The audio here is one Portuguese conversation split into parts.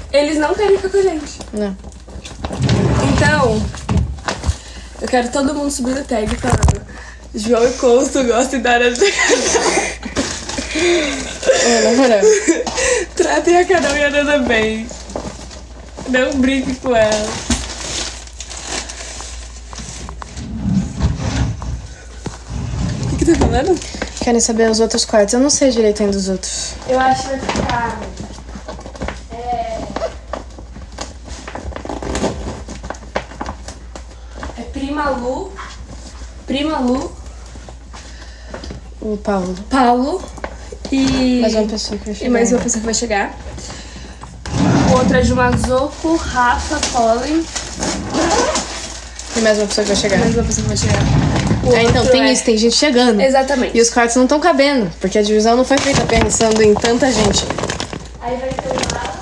Eles não querem ficar com a gente. Não. Então, eu quero todo mundo subir no tag falando: João e Couto gostam da área do Na moral. Tratem a Carol e a Nana bem. Não brinque com ela. O que tá falando? Querem saber os outros quartos? Eu não sei direito ainda dos outros. Eu acho que vai ficar... É Prima Lu, O Paulo. e... Mais uma pessoa que vai chegar. E mais uma pessoa que vai chegar. O outro é Jumazoco, Rafa, Colin. E mais uma pessoa que vai chegar. Mais uma pessoa que vai chegar. Então tem isso, tem gente chegando. Exatamente. E os quartos não estão cabendo, porque a divisão não foi feita pensando em tanta gente. Aí vai ter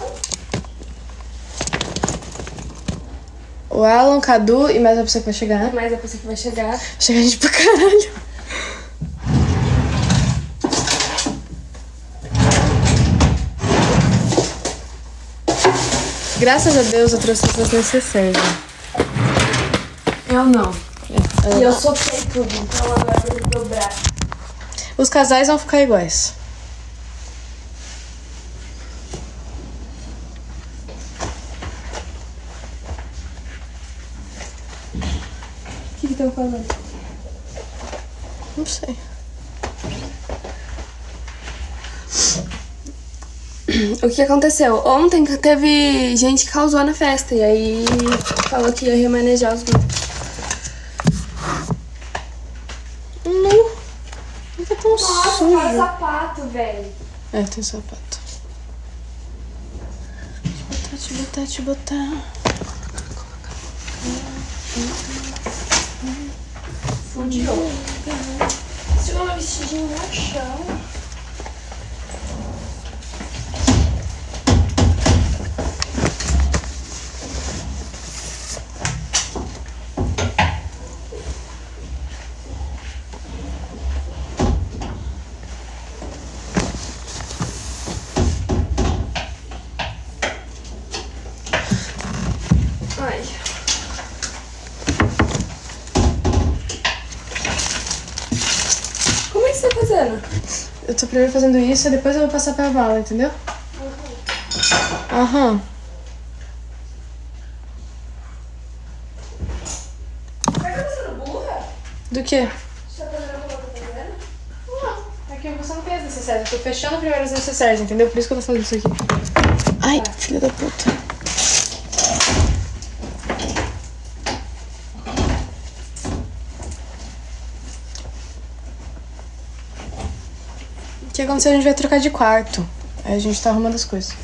O Alan, Cadu e mais uma pessoa que vai chegar. mais uma pessoa que vai chegar. Chega gente pra caralho. Graças a Deus eu trouxe as necessárias. Eu não. E eu sopei tudo, então agora eu vou dobrar. Os casais vão ficar iguais. O que estão falando? Não sei. O que aconteceu? Ontem teve gente que causou na festa e aí falou que ia remanejar os grupos. Não tá tão sujo. Nossa, sapato, velho. É, tem sapato. Deixa eu botar. Fundiou. Segura meu vestidinho no chão. Ai. Como é que você tá fazendo? Eu tô primeiro fazendo isso e depois eu vou passar pra bala, entendeu? Aham. Você tá fazendo burra? Do quê? Você tá fazendo como eu tô fazendo? Não. É que você não tem as necessárias. Eu tô fechando primeiro as necessárias, entendeu? Por isso que eu tô fazendo isso aqui. Ai, filha da puta. O que aconteceu? A gente vai trocar de quarto. Aí a gente tá arrumando as coisas.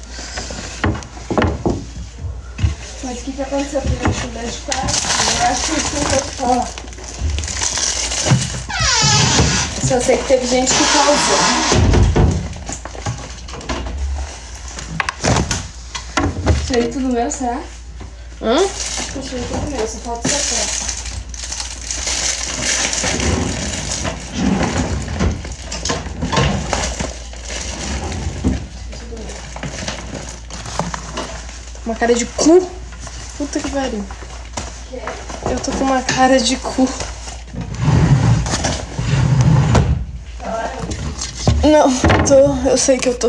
Mas o que aconteceu com a gente mudar de quarto? Eu acho que isso não foi falar. Só sei que teve gente que causou. Isso aí tudo meu, será? Hã? Isso aí tudo meu, só falta o seu pé. Uma cara de cu. Puta que pariu. Eu tô com uma cara de cu. Não, tô. Eu sei que eu tô.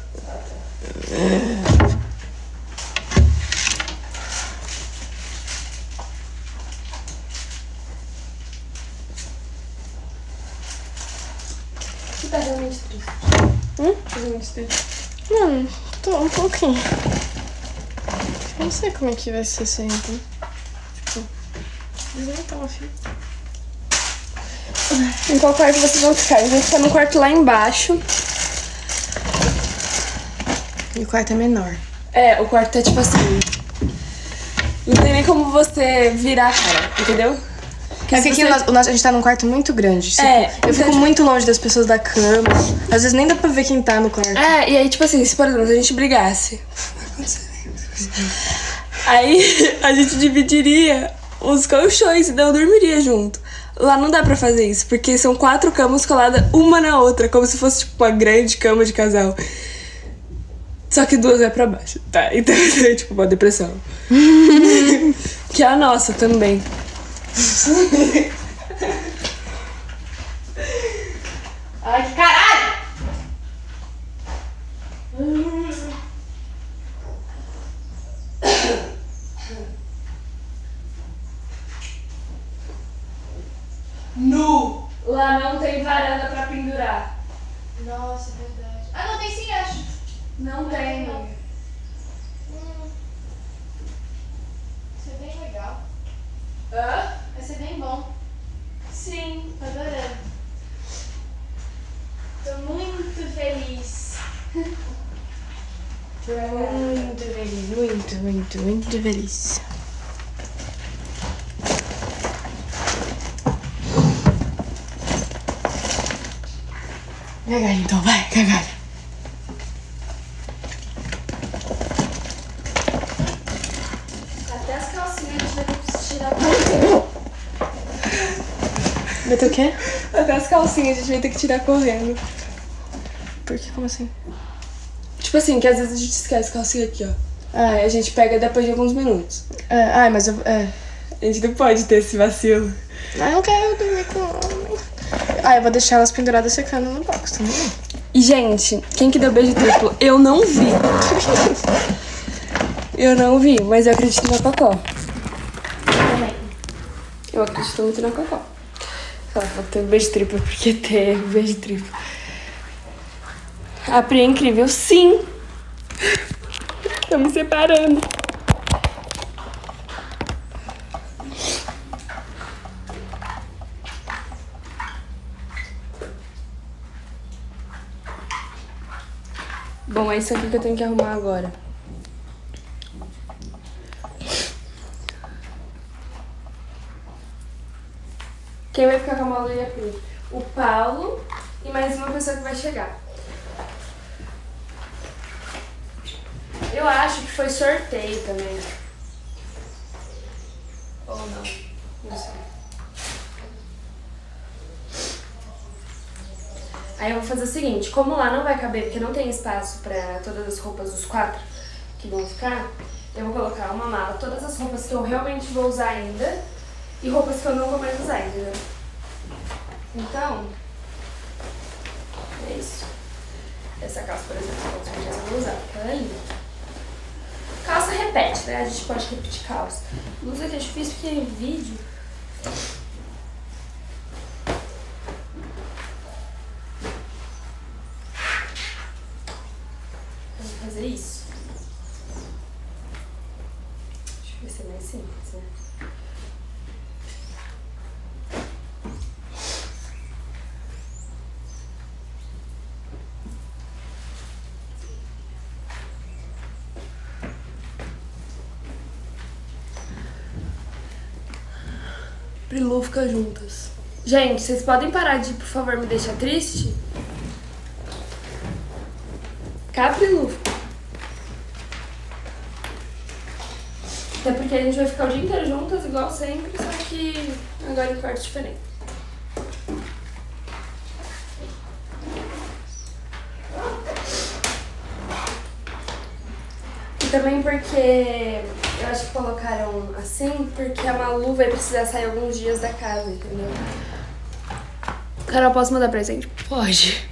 Você tá realmente triste? Tá realmente triste? Não, tô um pouquinho. Eu não sei como é que vai ser sempre. Tipo, eles nem tão afim. Em qual quarto vocês vão ficar? A gente tá no quarto lá embaixo. E o quarto é menor. É, o quarto é tipo assim. Não tem nem como você virar a cara, entendeu? É que aqui a gente tá num quarto muito grande. Tipo, É, eu fico então, muito longe das pessoas da cama. Às vezes nem dá pra ver quem tá no quarto. É, e aí, tipo assim, se por exemplo a gente brigasse. Aí a gente dividiria os colchões e não dormiria junto. Lá não dá pra fazer isso, porque são 4 camas coladas uma na outra, como se fosse tipo uma grande cama de casal. Só que 2 é pra baixo, tá? Então é tipo uma depressão. Que é a nossa também. Ai, que caralho! Nu! Lá não tem varanda pra pendurar. Nossa, é verdade. Ah, não, tem sim, acho. Não tem. Não. Isso é bem legal. Hã? Vai ser bem bom. Sim. Tô adorando. Tô muito feliz. Muito feliz, muito feliz. Cagalho, então, vai, cagalho. Até as calcinhas a gente vai ter que tirar correndo. Vai ter o quê? Até as calcinhas a gente vai ter que tirar correndo. Por que? Como assim? Tipo assim, que às vezes a gente esquece a calcinha aqui, ó. Aí a gente pega depois de alguns minutos. Ai, mas eu... A gente não pode ter esse vacilo. Eu não quero dormir com homem. Eu vou deixar elas penduradas secando no box, tá vendo? E, gente, quem que deu beijo triplo? Eu não vi. Eu não vi, mas eu acredito na Cocó. Também. Eu acredito muito na Cocó. Ela falou que teve beijo triplo porque teve beijo triplo. A Pri é incrível, sim. Tô me separando. Bom, é isso aqui que eu tenho que arrumar agora. Quem vai ficar com a Malu e a Pri? O Paulo e mais uma pessoa que vai chegar. Eu acho que foi sorteio também. Ou não? Não sei. Aí eu vou fazer o seguinte, como lá não vai caber, porque não tem espaço pra todas as roupas dos 4 que vão ficar, eu vou colocar uma mala, todas as roupas que eu realmente vou usar ainda e roupas que eu não vou mais usar, entendeu? Então, é isso. Essa calça, por exemplo, com certeza eu vou usar, porque ela é linda. Calça repete, né? A gente pode repetir calça. Blusa que é difícil porque em vídeo... Fazer isso. Acho que vai ser mais simples, né? Prilu fica juntas. Gente, vocês podem parar de, por favor, me deixar triste? Caprilu. Até porque a gente vai ficar o dia inteiro juntas, igual sempre, só que agora em quartos diferentes. E também porque eu acho que colocaram assim, porque a Malu vai precisar sair alguns dias da casa, entendeu? Carol, posso mandar presente? Pode.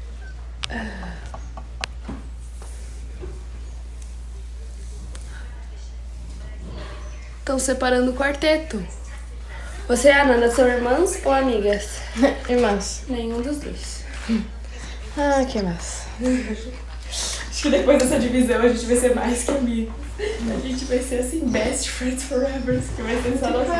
Estão separando o quarteto. Você e a Nanda são irmãs ou amigas? Irmãs. Nenhum dos dois. Ah, que massa. Acho que depois dessa divisão a gente vai ser mais que amigos. A gente vai ser assim, best friends forever. Que vai ser só nosso.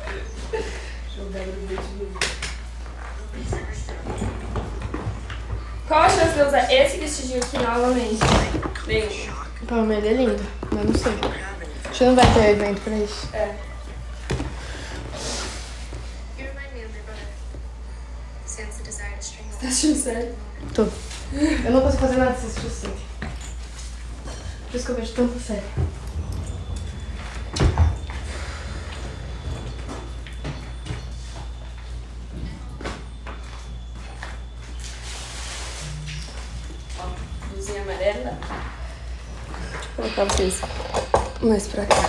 Qual a chance de eu usar esse vestidinho aqui novamente? Nenhuma. O Palmeira é lindo, mas não sei. Acho que não vai ter evento pra isso. É. Tá achando sério? Tô. Eu não consigo fazer nada se assistir série. Por isso que eu vejo tanta série. Ó, luzinha amarela. colocar vocês mais pra cá.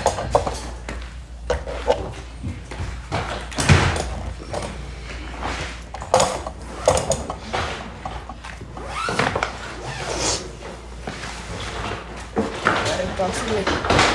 Agora eu posso ver.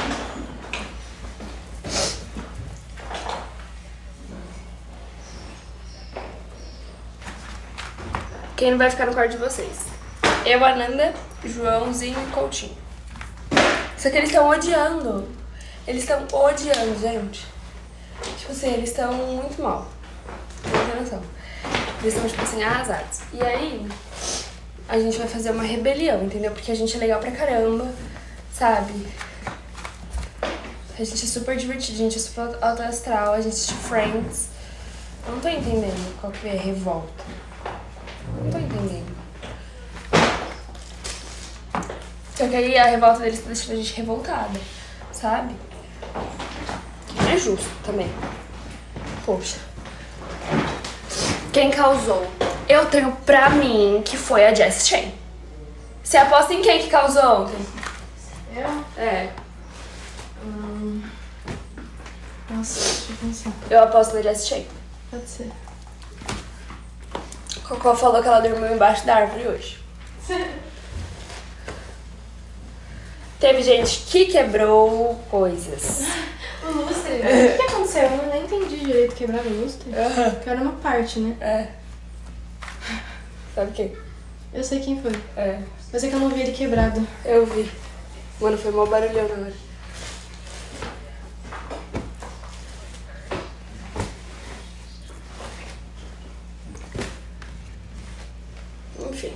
Quem não vai ficar no quarto de vocês? Eu, Ananda, Joãozinho e Coutinho. Só que eles estão odiando. Eles estão odiando, gente. Tipo assim, eles estão muito mal. Não tem noção. Eles estão, tipo assim, arrasados. E aí, a gente vai fazer uma rebelião, entendeu? Porque a gente é legal pra caramba, sabe? A gente é super divertido, a gente é super alto astral, a gente assiste Friends. Eu não tô entendendo qual que é a revolta. Não tô entendendo. Só que aí a revolta deles tá deixando a gente revoltada, sabe? Não é justo também. Poxa. Quem causou? Eu tenho pra mim que foi a Jessie Chain. Você aposta em quem que causou ontem? Eu? É. Nossa, deixa eu pensar. Eu aposto na Jessie Chain. Pode ser. Cocó falou que ela dormiu embaixo da árvore hoje. Teve gente que quebrou coisas. O lustre? O que aconteceu? Eu nem entendi direito quebrar o lustre. Que era uma parte, né? É. Sabe quem? Eu sei quem foi. É. Mas é que eu não vi ele quebrado. Eu vi. Mano, foi mó barulhão na hora. Enfim.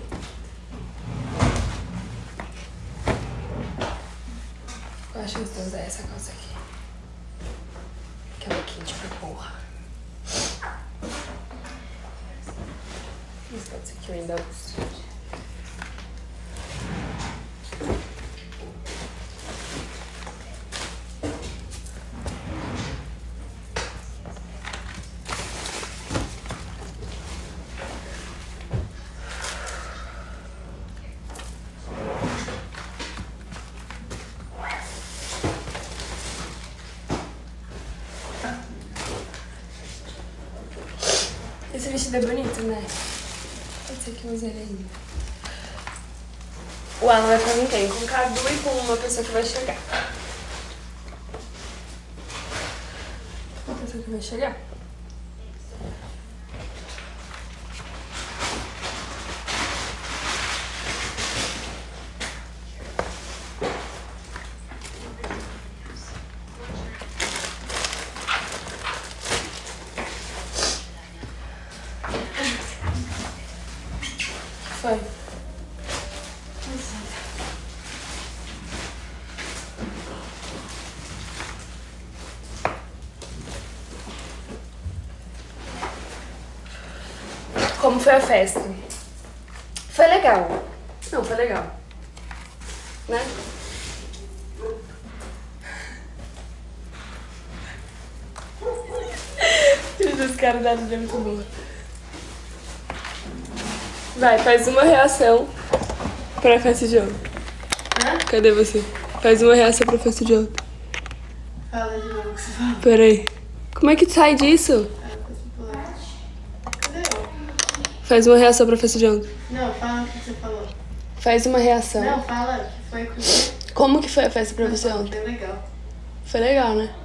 Eu acho que eu usar essa calça aqui. Que ela é quente pra porra. Isso pode ser que eu ainda uso. Esse vestido é bonito, né? Pode ser que eu use ele ainda. O Alan vai ficar com quem? Com o Cadu e com uma pessoa que vai chegar. Uma pessoa que vai chegar? Foi. Como foi a festa? Foi legal. Não, foi legal. Né? Os caras da vida é muito boa. Vai, faz uma reação pra festa de ontem. Hã? Cadê você? Faz uma reação pra festa de ontem. Fala de novo o que você falou. Peraí. Como é que sai disso? Cadê eu? Faz uma reação pra festa de ontem. Não, fala o que você falou. Faz uma reação. Não, fala o que foi com você. Como que foi a festa pra você ontem? Foi legal. Foi legal, né?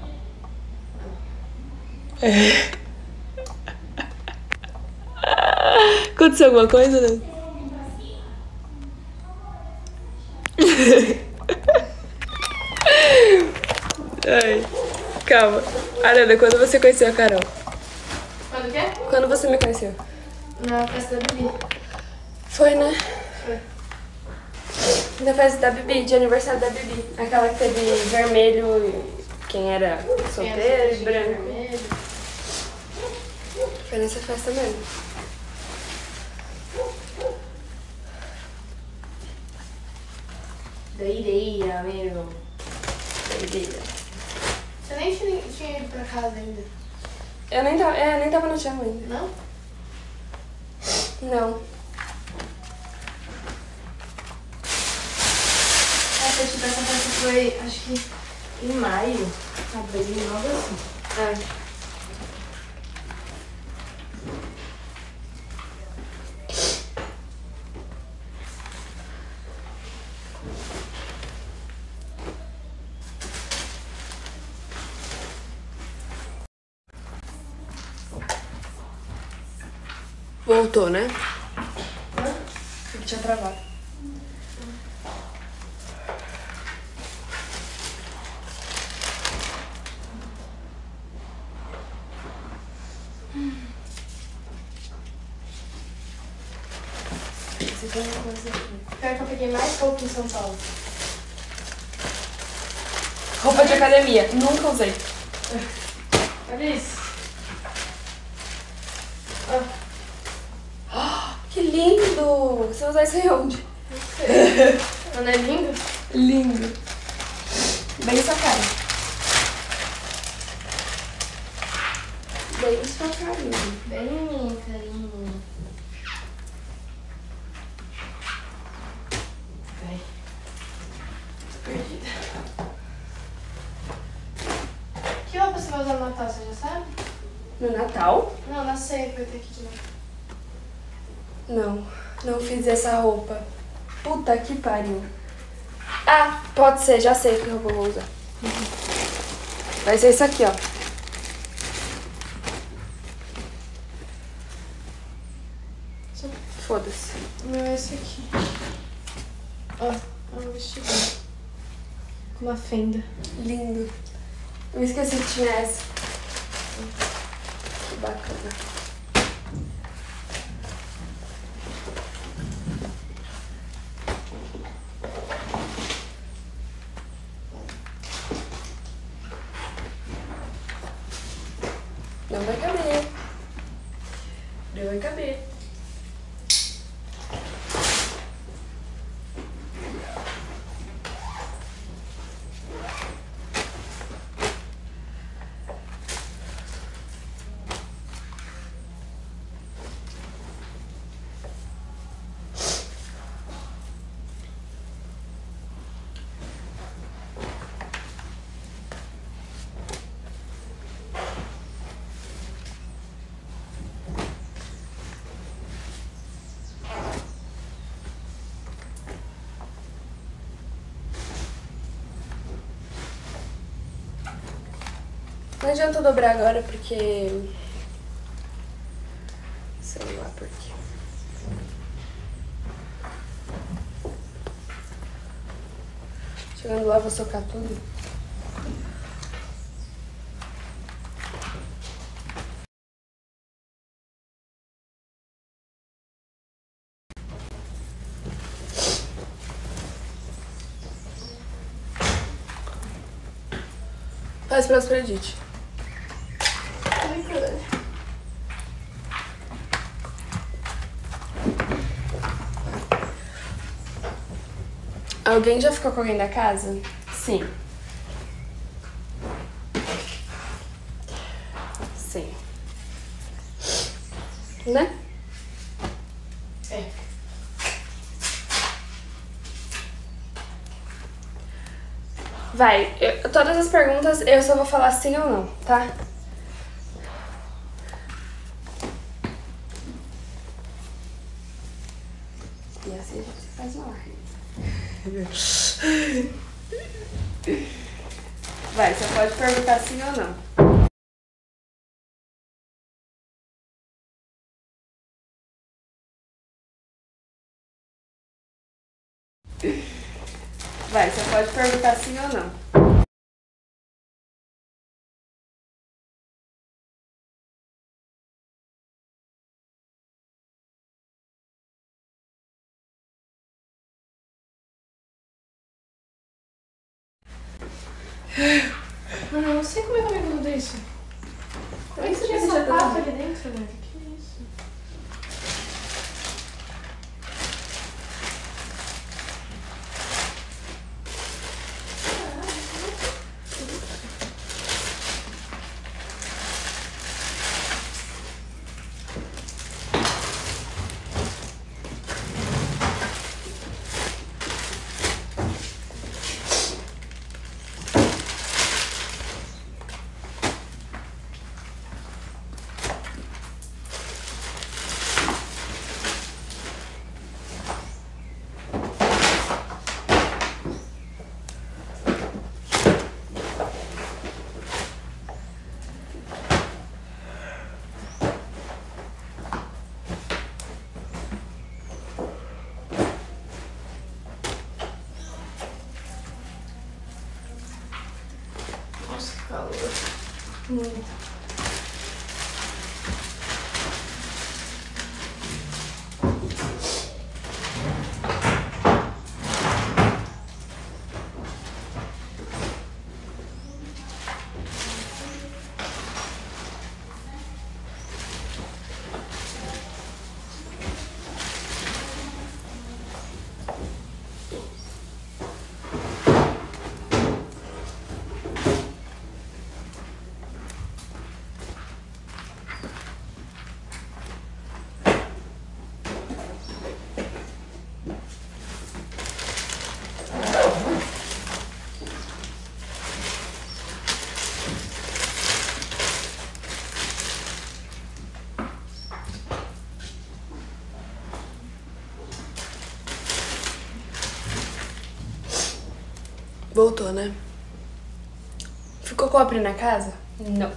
É. Aconteceu alguma coisa, né? Ai, calma. Arana, quando você conheceu a Carol? Quando o quê? Quando você me conheceu? Na festa da Bibi. Foi, né? Foi. Na festa da Bibi, de aniversário da Bibi. Aquela que teve vermelho e quem era solteiro e branco. Vermelho. Foi nessa festa mesmo. Doideira, amigo. Doideira. Você nem tinha ido pra casa ainda. Eu nem tava no chão ainda. Não? Não. Ah, você tipo, essa festa foi, acho que em maio, abril, algo assim. É. Voltou, né? Ele tinha travado. Você tem uma coisa aqui. Pior que eu peguei mais roupa em São Paulo. Roupa de academia. Nunca usei. Olha isso. Que lindo! Você vai usar isso aí onde? Não sei. Não é lindo? Lindo. Bem sua cara. Bem sua carinha. Bem minha carinha. Vai. Tô perdida. Que roupa você vai usar no Natal, você já sabe? No Natal? Não, na ceia que vai ter aqui de novo. Não fiz essa roupa. Puta que pariu. Ah, pode ser, já sei que roupa eu vou usar. Vai ser isso aqui, ó. Foda-se. O meu é esse aqui. Ó, é um vestido com uma fenda. Lindo. Eu esqueci que tinha essa. Que bacana. Não vai caber. Não vai caber. Não adianta dobrar agora porque... sei lá por quê. Chegando lá, vou socar tudo. Faz pra Edith. Ai, caralho. Alguém já ficou com alguém da casa? Sim. Sim. Né? É. Vai, todas as perguntas eu só vou falar sim ou não, tá? E assim a gente faz uma live. Vai, você pode perguntar sim ou não. Vai, você pode perguntar sim ou não. Mano, eu não sei como é que eu me grudo isso. Como é que você tinha sapato ali dentro, velho? Que isso? calor. Muito. Voltou, né? Ficou copre na casa? Não.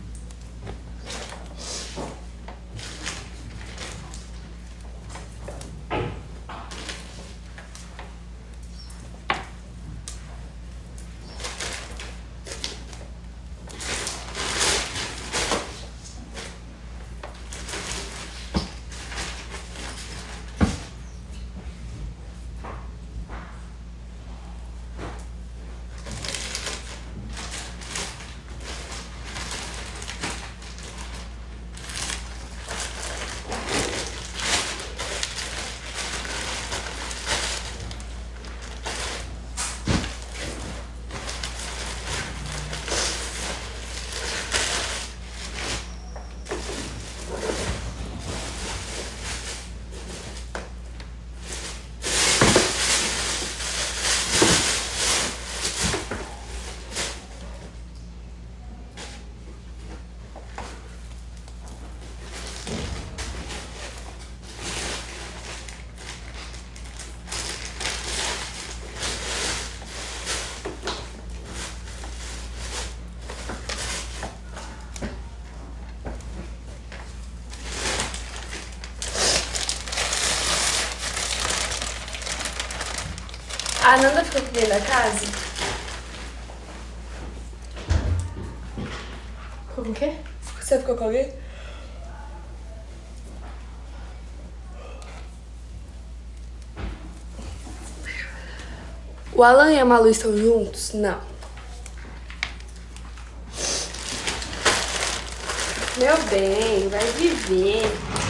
A Nanda ficou aqui dentro da casa? Com o quê? Você ficou com alguém? O Alan e a Malu estão juntos? Não. Meu bem, vai viver.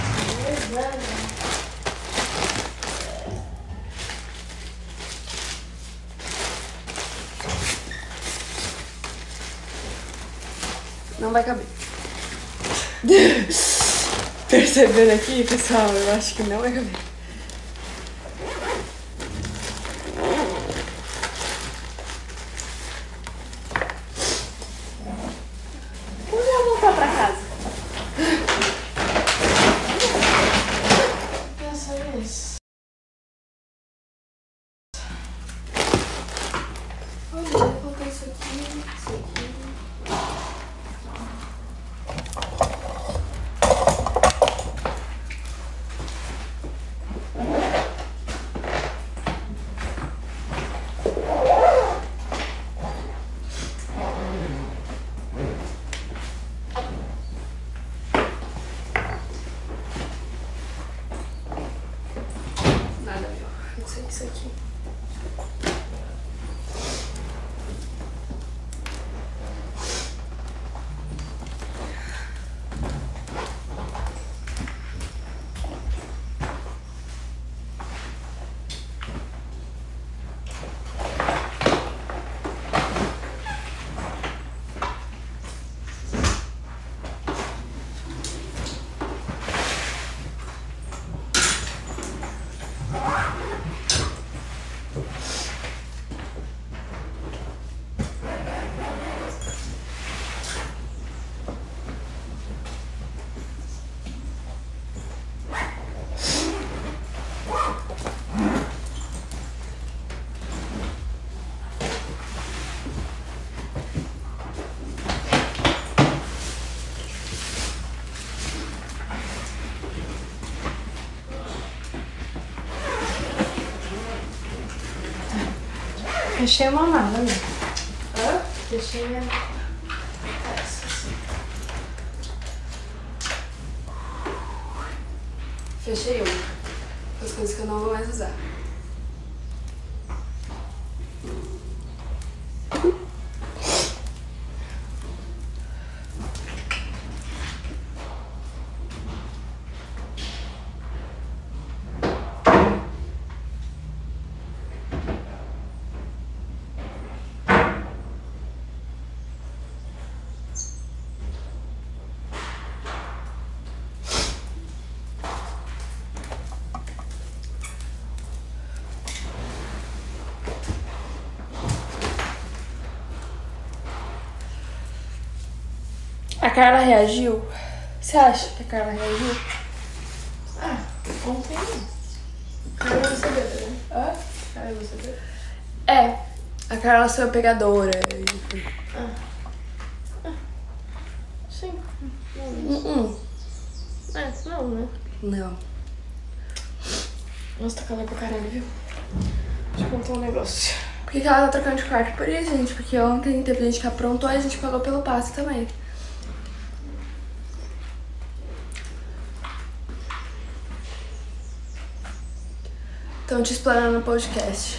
Não vai caber. Percebendo aqui, pessoal, eu acho que não vai caber. Vamos já voltar pra casa. Pensa isso. Olha, vou colocar isso aqui, isso aqui. Nada, meu. Isso aqui. Fechei uma mala, né? Hã? Fechei minha mala. fechei uma. As coisas que eu não vou mais usar. A Carla reagiu? Você acha que a Carla reagiu? Ah, ontem. Carla é você bebê, né? Carla é você bebê. É. A Carla sou pegadora. Sim. Não, né? Não. Nossa, tá calor pra caralho, viu? Deixa eu contar um negócio. Por que ela tá trocando de quarto? Por isso, gente. Porque ontem teve gente que aprontou e a gente pagou pelo passe também. Estão te explanando no podcast.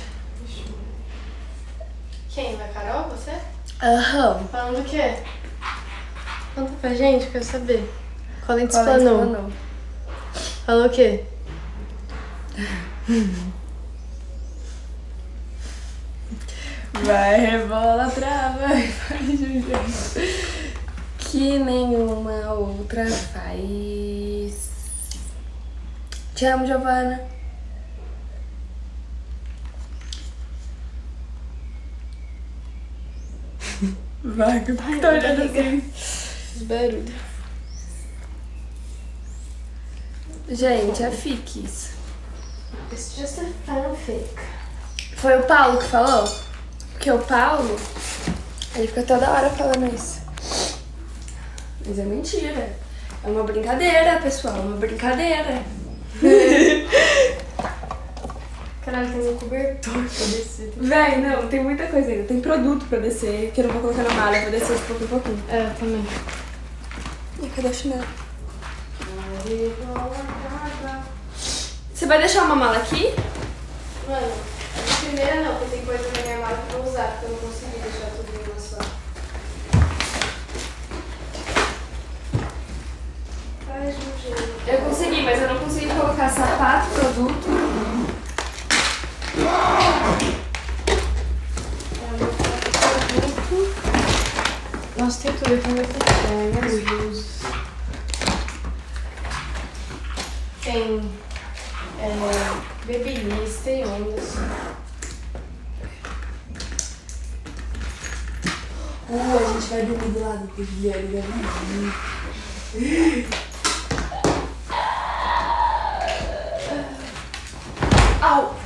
Quem? Da Carol? Você? Aham. Falando o quê? Conta pra gente, quero saber. Qual a gente Qual é que explanou? explanou? Falou o quê? Vai, rebola, trava, vai, Juliana. Que nenhuma outra faz. Te amo, Giovana. Vai, que tá olhando assim. Os barulhos. Gente, é fiques. It's just a fanfic. Foi o Paulo que falou? Porque o Paulo, ele fica toda hora falando isso. Mas é mentira. É uma brincadeira, pessoal. Uma brincadeira. Caralho, tem um cobertor pra descer. Véi, não, tem muita coisa ainda. Tem produto pra descer, que eu não vou colocar na mala. Eu vou descer de pouco em pouquinho. É, também. Ih, cadê o chinelo? Você vai deixar uma mala aqui? Mano, a primeira não, porque tem coisa na minha mala que eu vou usar, porque eu não consegui deixar tudo em uma só. Ai, Juliana. Eu consegui, mas eu não consegui colocar sapato, produto. Nossa, tem tudo aqui no meu telefone, as luzes. Tem babyliss, tem ondas. A gente vai dormir do lado do Guilherme, né? Au!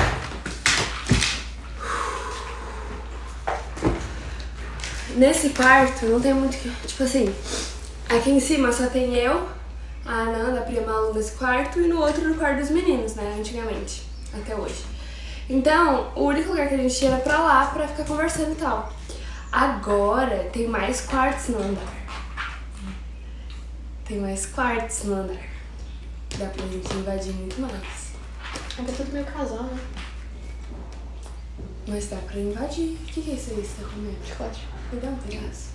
Nesse quarto não tem muito que... Tipo assim, aqui em cima só tem eu, a Ananda, a Priya Malu nesse quarto e no outro no quarto dos meninos, né? Antigamente, até hoje. Então, o único lugar que a gente ia era pra lá pra ficar conversando e tal. Agora tem mais quartos no andar. Tem mais quartos no andar. Dá pra gente invadir muito mais. Ainda é tudo meio casal, né? Mas dá pra invadir. O que é isso aí que você tá comendo? Chocolate. Me dá um pedaço.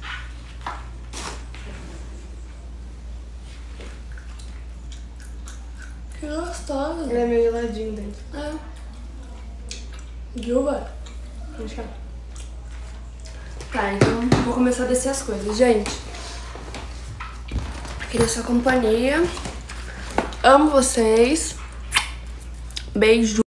Que gostoso. Ele é meio geladinho dentro. É. Juba. Onde que é? Tá, então vou começar a descer as coisas, gente. Queria sua companhia. Amo vocês. Beijo.